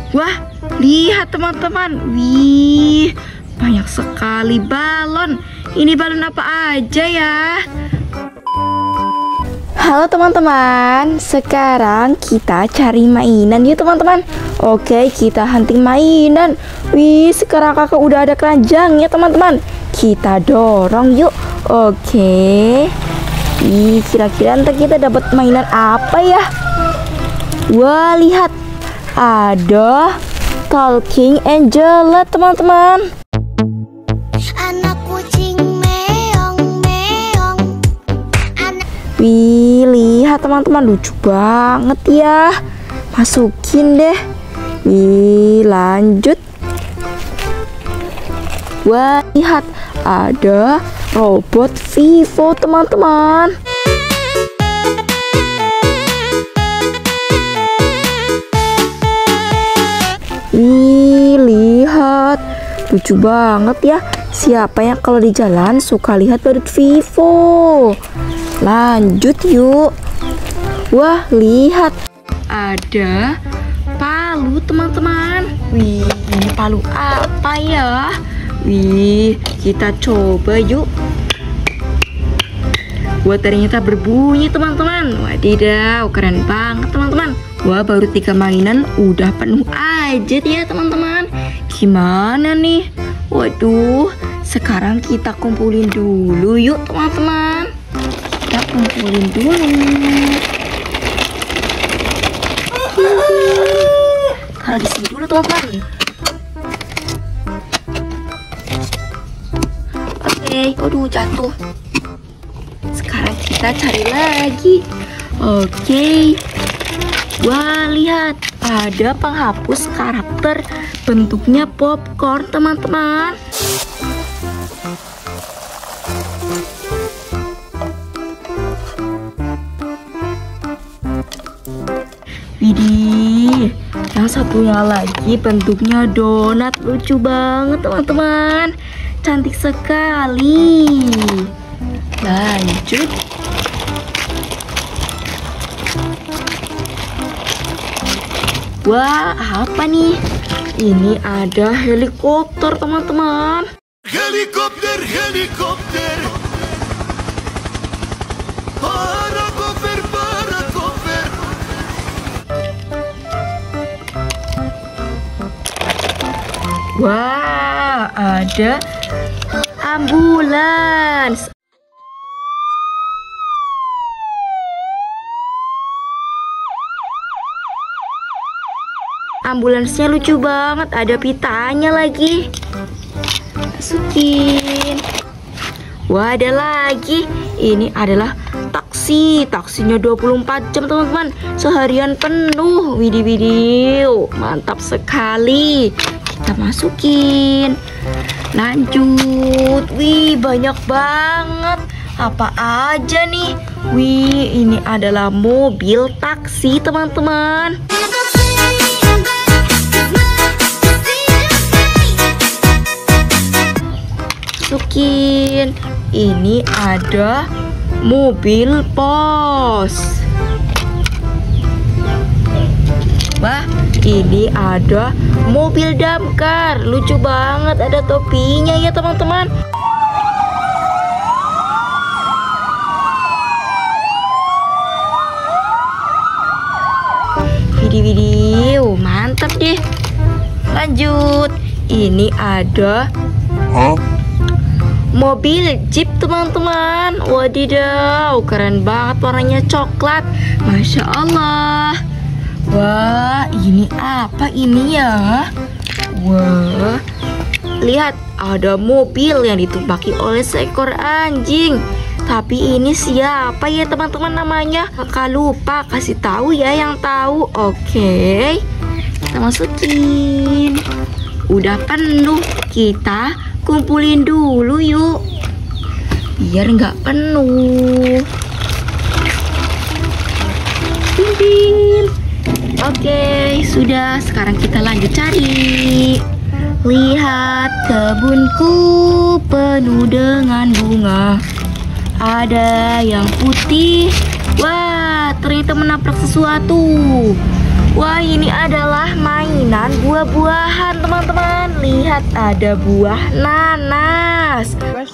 Wah, lihat teman-teman. Wih, banyak sekali balon. Ini balon apa aja ya? Halo teman-teman, sekarang kita cari mainan yuk teman-teman. Oke, kita hunting mainan. Wih, sekarang kakak udah ada keranjangnya teman-teman. Kita dorong yuk. Oke. Ih, kira-kira ntar kita dapat mainan apa ya? Wah, lihat. Ada Talking Angel teman-teman. Anak kucing meong meong. Wih, lihat teman-teman, lucu banget ya. Masukin deh. Wih, lanjut. Wah, lihat, ada robot Vivo teman-teman. Wih, lihat, lucu banget ya. Siapa yang kalau di jalan suka lihat badut Vivo? Lanjut yuk. Wah, lihat, ada palu teman-teman. Wih, ini palu apa ya? Wih, kita coba yuk. Wah, ternyata berbunyi teman-teman. Wadidaw, keren banget teman-teman. Wah, baru 3 mainan udah penuh aja ya teman-teman. Gimana nih? Waduh, sekarang kita kumpulin dulu yuk teman-teman. Kita kumpulin dulu. Taruh di sini dulu teman-teman. Oke, aduh jatuh. Sekarang kita cari lagi. Oke. Wah, lihat, ada penghapus karakter bentuknya popcorn teman-teman. Widih, yang satunya lagi bentuknya donat, lucu banget teman-teman. Cantik sekali. Lanjut. Wah, apa nih? Ini ada helikopter teman-teman. Helikopter, helikopter. Parakoper, parakoper. Wah, ada ambulans. Ambulansnya lucu banget, ada pitanya lagi. Masukin. Wah, ada lagi. Ini adalah taksi. Taksinya 24 jam teman-teman. Seharian penuh. Widih, widih. Mantap sekali. Kita masukin. Lanjut. Wih, banyak banget. Apa aja nih? Wih, ini adalah mobil taksi teman-teman. Masukin. Ini ada mobil pos. Wah, ini ada mobil damkar. Lucu banget, ada topinya ya teman-teman. Video, mantap deh. Lanjut. Ini ada mobil Jeep teman-teman. Wadidaw, keren banget, warnanya coklat. Masya Allah. Wah, ini apa ini ya? Wah, lihat, ada mobil yang ditumpaki oleh seekor anjing. Tapi ini siapa ya teman-teman namanya? Kakak lupa, kasih tahu ya yang tahu. Oke, kita masukin. Udah penuh, kita kumpulin dulu yuk, biar nggak penuh. Ding. Oke, sudah. Sekarang kita lanjut cari. Lihat, kebunku penuh dengan bunga. Ada yang putih. Wah, ternyata menabrak sesuatu. Wah, ini adalah mainan buah-buahan teman-teman. Lihat ada buah nanas.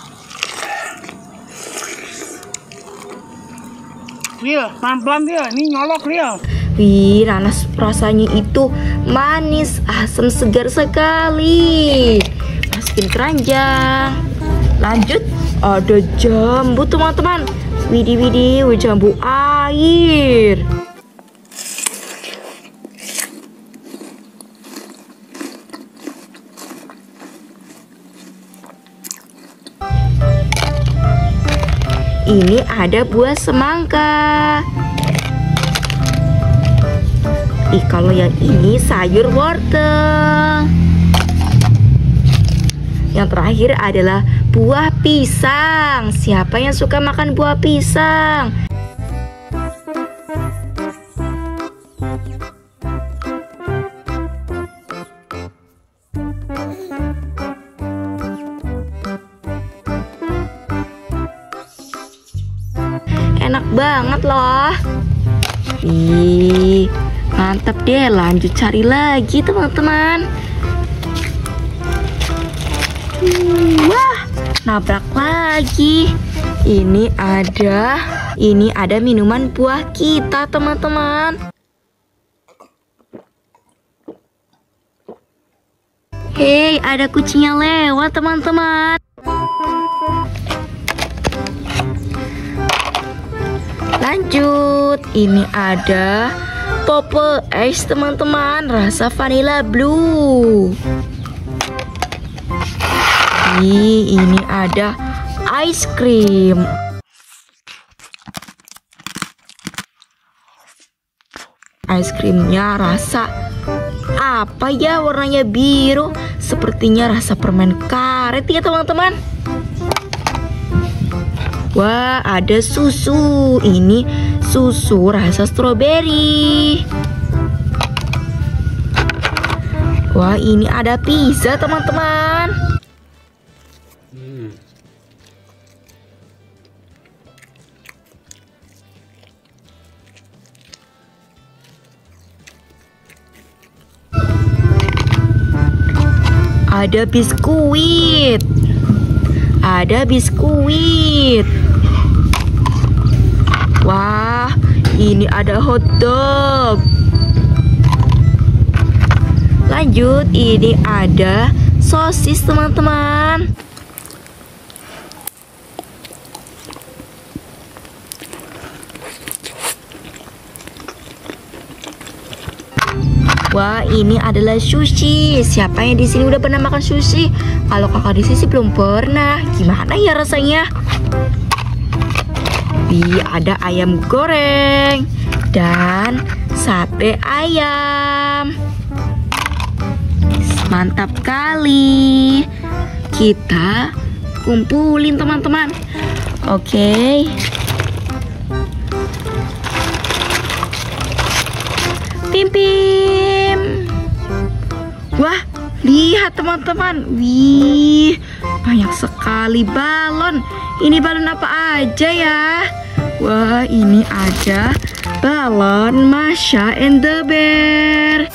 Iya, pelan-pelan dia, ini nyolok dia. Wih, nanas rasanya itu manis, asam, segar sekali. Masukin keranjang. Lanjut, ada jambu teman-teman. Widih, jambu air. Ini ada buah semangka. Kalau yang ini sayur wortel. Yang terakhir adalah buah pisang. Siapa yang suka makan buah pisang? Enak banget loh. Ih, mantap deh. Lanjut cari lagi teman-teman. Wah, nabrak lagi. Ini ada minuman buah kita teman-teman. Hei, ada kucingnya lewat teman-teman. Lanjut, ini ada Popo Ice teman-teman, rasa vanilla blue. Ini ada ice cream. Ice creamnya rasa apa ya, warnanya biru, sepertinya rasa permen karet ya teman-teman. Wah, ada susu. Ini susu rasa stroberi. Wah, ini ada pizza teman-teman. Ada biskuit. Wah, ini ada hotdog. Lanjut, ini ada sosis teman-teman. Wah, ini adalah sushi. Siapa yang di sini udah pernah makan sushi? Kalau kakak di sini belum pernah. Gimana ya rasanya? Ada ayam goreng dan sate ayam. Mantap kali. Kita kumpulin teman-teman. Oke. Pim. Wah, lihat teman-teman. Wih, banyak sekali balon. Ini balon apa aja ya? Wah, ini ada balon Masha and the Bear.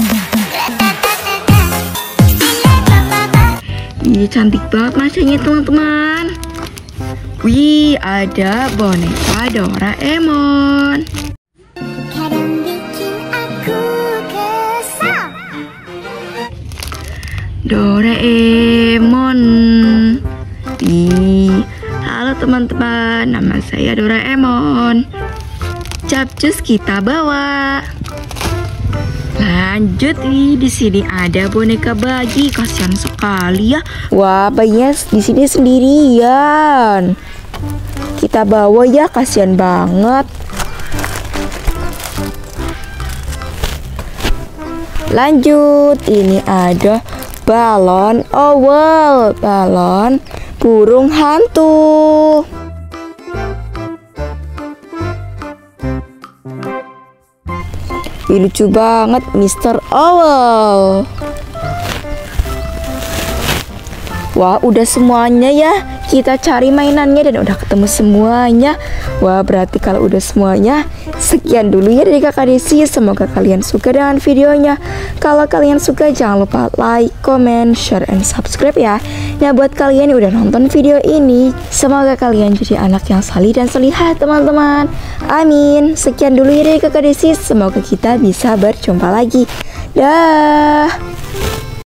Ini cantik banget Mashanya teman-teman. Wih, ada boneka Doraemon. Kadang bikin aku kesal. Doraemon. Halo teman-teman, nama saya Doraemon. Capcus kita bawa. Lanjut, di sini ada boneka bayi, kasihan sekali ya. Wah, bayinya di sini sendirian. Kita bawa ya, kasihan banget. Lanjut, ini ada balon owl, balon burung hantu. Lucu banget Mr. Owl. Wah, udah semuanya ya. Kita cari mainannya dan udah ketemu semuanya. Wah, berarti kalau udah semuanya, sekian dulu ya dari Kakak Desi. Semoga kalian suka dengan videonya. Kalau kalian suka, jangan lupa like, comment, share, and subscribe ya. Nah, buat kalian yang udah nonton video ini, semoga kalian jadi anak yang salih dan solihah, teman-teman. Amin. Sekian dulu ya dari Kakak Desi. Semoga kita bisa berjumpa lagi. Dah.